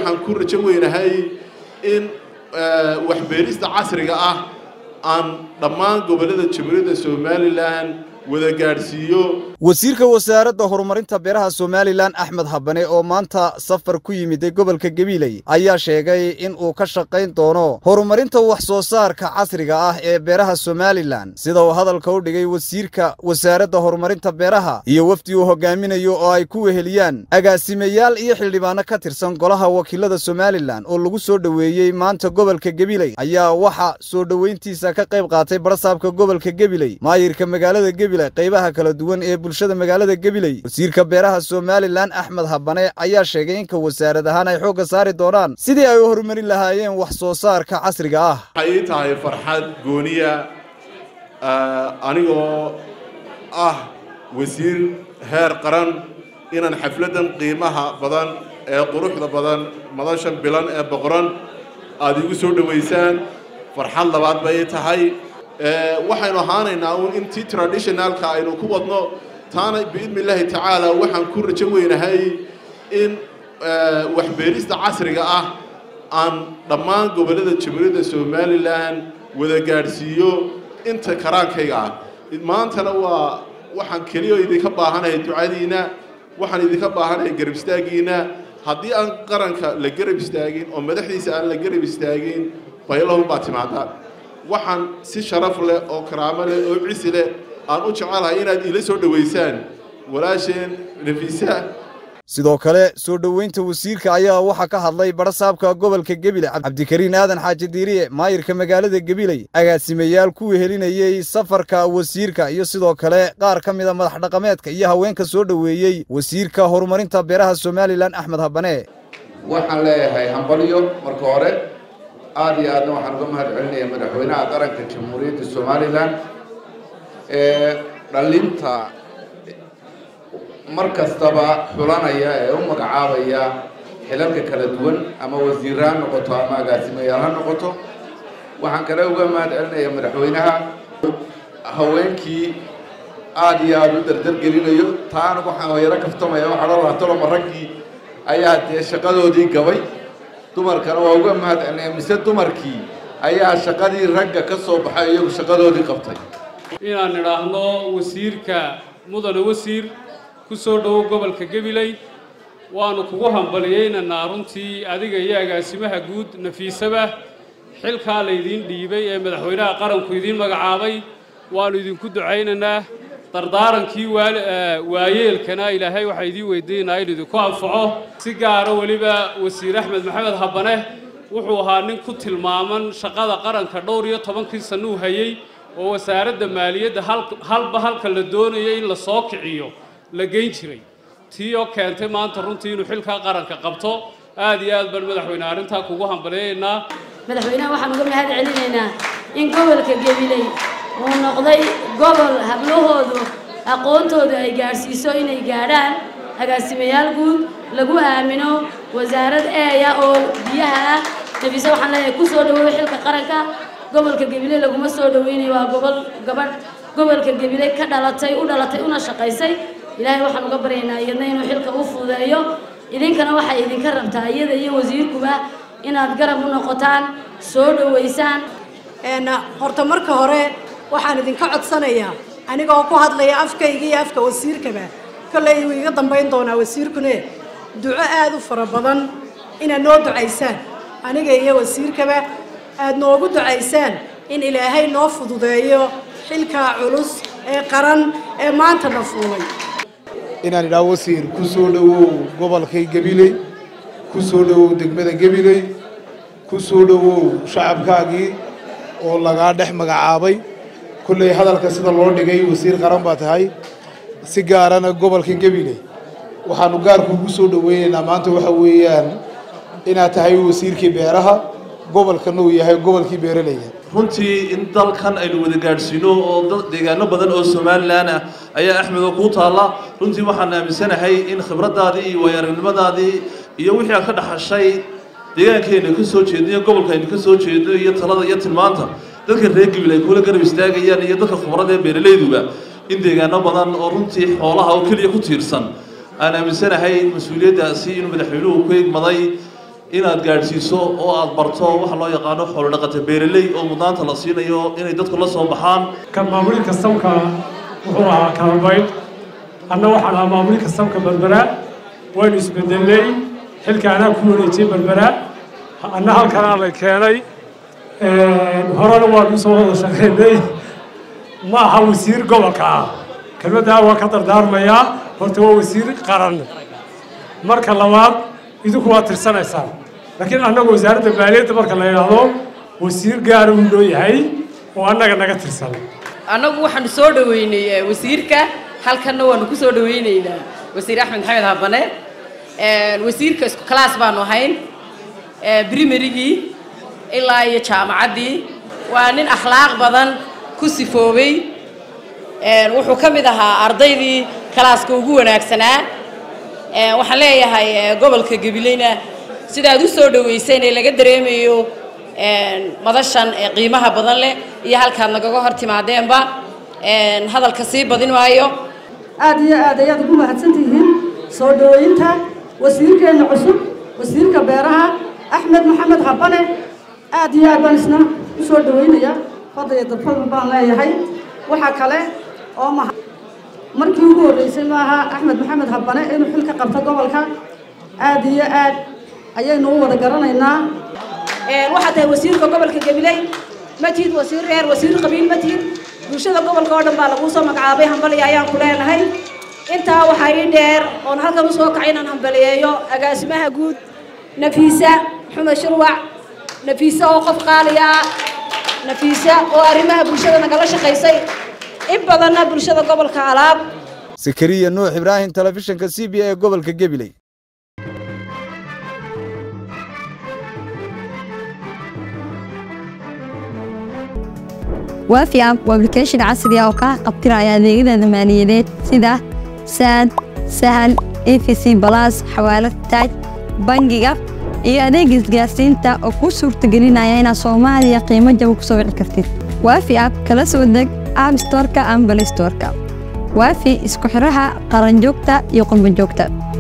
waxaan ku rajo weynahay in waxbeerista casriga ah aan dhammaan gobollada Jamhuuriyadda Somaliland wada gaarsiiyo. wasiirka wasaaradda horumarinta beeraha Somaliland Axmed Habane oo maanta safar ku yimid gobolka Gabiley ayaa sheegay in uu ka shaqeyn doono horumarinta wax soo saarka casriga ah ee beeraha Somaliland sida uu hadalka u dhigay wasiirka wasaaradda horumarinta beeraha iyo wafdi uu hogaaminayo oo ay ku weheliyaan agaasimayaal iyo xildhibaano ka tirsan golaha wakiilada Somaliland oo lagu soo dhaweeyay maanta gobolka Gabiley ayaa waxa soo dhaweyntiisa ka qayb qaatay barsaabka gobolka Gabiley maayirka magaalada Gabiley qaybaha kala duwan ee bulshada magaalada Gabiley wasiirka beeraha Somaliland Axmed Habane ayaa sheegay in wasaaradahan ay xoog saari doonaan sidii ay u horumarin lahaayeen wax soo saarka casriga ah ay tahay farxad gooniya anigoo wasiir heer qaran inaan xafladan qiimaha badan ee quruxda badan madashan bilan ee boqoran aad igu soo dhaweysaan farxad labaad bay tahay waxaynu ahaanaynaa intii traditionalka aynu ku wadno taana biidmillaahi tacaala waxaan ku rajo weynahay in waxbeerista casriga ah aan dhammaan gobollada Jamhuuriyadda Somaliland wada gaarsiiyo inta karaankayga ah maantana waxaan kaliya idinka baahanahay ducadiina waxaan idinka baahanahay garab istaagiina haddii aan qaranka la garab istaagin oo madaxdiisa aan la garab istaagin baylahu baa timaada waxaan si sharaf leh oo karaamo leh oo cisi leh aan u jecelahay inaad ila soo dhaweysaan walaasheen Nafisa sidoo kale soo dhaweynta wasiirka ayaa waxa ka hadlay barsaabka gobolka Gabiley Cabdikariin Aadan Xaaji Diiriye maayirka magaalada Gabiley agaasimayaal ku wehelinayay safarka wasiirka iyo sidoo kale qaar ka mid ah madax dhaqameedka iyo haweenka soo dhaweeyay wasiirka horumarinta beeraha Somaliland Axmed Habane waxaan leeyahay hambalyo marka hore aad iyo aadna waxaan uga mahad celinayaa madaxweynaha qaranka Jamhuuriyadda Somaliland dhalinta markastaba xulanaya ee u magacaabaya xilalka kala duwan ama wasiiraan noqoto ama agaasimayaal noqoto waxaan kale uga mahad celinayaa madaxweynaha haweenkii aad iyo aad u dardar gelinayo taan waxaan yara kaftamaya waxa la raatolo maragii ayaa shaqadoodii gabay dumarkana waa uga mahad celinayaa mise dumarkii ayaa shaqadii ragga ka soo baxay iyagu shaqadoodii qabtay inaan nidhaahno wasiirka mudane wasiir ku soo dhaw gobolka Gabiley waanu kugu hambalyeynaa runtii adiga iyo agaasimaha guud Nafisaba xilka la idin dhiibay ee madaxweynaha qaranku idin magacaabay waanu idinku ducaynaynaa dardaarankii waayeelkana ilaahay waxa idin weydiinaa in idinku anfaco si gaar ah waliba wasiir Axmed Maxamed Habane wuxuu ahaa nin ku tilmaaman shaqada qaranka dhowr iyo 10 sano u hayay oo wasaaradda maaliyadda halka la doonayay in la soo kiciyo la geyn jiray tiyo keentay maanta runtii inuu xilka qaranka qabto aad iyo aad baan madaxweynaha arinta kugu hambalyeynaa madaxweynaha waxaan uga mahad celinaynaa in gobolka Gabiley uu noqday gobol hablahoodu aqoontooda ay gaarsiiso inay gaaraan agaasimayaal guud lagu aamino wasaarad eeya oo biyaha Nafisa waxaan leeyahay ku soo dhaweey xilka qaranka gobolka Gabiley laguma soo dhaweynayo waa gobol gobolka Gabiley ka dhalatay una shaqaysay ilaahay waxaan uga baryaynaa iyadna inuu xilka u fududeeyo idinkana waxa idinka rabtaa iyada iyo wasiirkuba inaad garab u noqotaan soo dhaweysaan horta marka hore waxaan idinka codsanayaa anigoo ku hadlaya afkayga iyo afka wasiirkaba kallay iga dambeyn doonaa wasiirkuna duco aad u fara badan inaad noo ducaysaan aniga iyo wasiirkaba aad noogu ducaysaan in ilaahay noo fududeeyo xilka culus ee qaran ee maanta la fuulay inaan idhaa wasiir ku soo dhawow gobolka Gabiley ku soo dhawow degmada Gabiley ku soo dhawow shacabkaagii oo laga dhex magacaabay kullay hadalka sida loo dhigay wasiir qaran baa tahay si gaarana gobolka Gabiley waxaanu gaar kugu soo dhaweeynaa maanta waxa weeyaan inaad tahay wasiirkii beeraha gobolkan uu yahay gobolkii beeralayda runtii in dalkan aynu wada gaarsiino oo deegaano badan oo Somaliland ah ayaa Axmed oo ku taala runtii waxaan aaminsanahay in khibradaadii iyo waayo-aragnimadaadii iyo wixii aad ka dhaxashay deegaankeena ka soo jeediyo gobolkeena ka soo jeedo iyo talada iyo tilmaanta dadka reer Gabiley kula garab istaagayaan iyo dadka khibrada ee beeralayduba in deegaano badan oo runtii xoolaha oo kaliya ku tiirsan aan aaminsanahay mas'uuliyadaasi inuu madaxweynuhu ku eegmaday inaad gaadhsiiso oo aad barto waxa loo yaqaano xoolo dhaqato beeraley oo mudnaanta la siinayo inay dadku la soo baxaan ka maamulka samka wuxuu ahaa kalabayd anna waxaan ahaa maamulka samka berbera waan isbedelay xilka anaa ku wareejiyay berbera anna halkan aan la keenay horena waan u soo wada shaqeynay ma aha wasiir gobolka ah kelmaddaa waa ka dardaarmayaa horta waa wasiir qaran marka labaad idinku waa tirsanaysaan laakiin annagu wasaaradda maaliyadda marka la yidhaahdo wasiir gaara uu noo yahay oo annaga naga tirsan annagu waxaanu soo dhaweynay wasiirka halkanna waanu ku soo dhaweynaynaa wasiir axmed maxamed habane wasiirka isku class baanu ahayn primarygii ilaa iyo jaamacaddii waa nin akhlaaq badan ku sifoobay wuxuu ka mid ahaa ardaydii kalaaska ugu wanaagsanaa waxaan leeyahay gobolka Gabileyna sidaad u soo dhaweysay in laga dareemayo madashan qiimaha badan leh iyo halkaad nagaga hor timaadeenba hadalka sii badin waayo aad iyo aad ayaad ugu mahadsantihiin soo dhaweynta wasiirkeena cusub wasiirka beeraha Axmed Maxamed Habane aad iyo aad baan isna u soo dhaweynaya fadhiga dabfal baan leeyahay waxa kale oo markii ugu horeysay maaha Axmed Maxamed Habane inuu xilka qabto gobolka aad iyo aad ayaynu u wada garanaynaa waxa tahay wasiirka gobolka Gabiley majid wasiir reer wasiir qabiil majid bulshada gobolka oo dhan baa lagu soo magacaabay hambali ayaan ku leenahay inta waxa ay dheer oo halkan soo kacay inaan hambaliyeeyo agaasimaha guud Nafiisa Xumed Shirwac Nafiisa oo qof qaali ah Nafiisa oo arrimaha bulshada nagala shaqeysay in badanna bulshada gobolka alaab Sakariya Nuux Ibrahim telefishinka CBA ee gobolka Gabiley وافي اب وابلكيشن عصري oo ka qabtiraya adeegyada maaliyadeed sida SAD Sahal EFC Plus xawaalad taaj bangiga iyo adeeg isgaarsiinta oo ku suurtagelinaya in Soomaaliya qiimo jaban ku soo wici kartid وافي اب kala soo deg App Store-ka ama Play Store-ka وافي isku xiraha qaran joogta iyo qolban joogta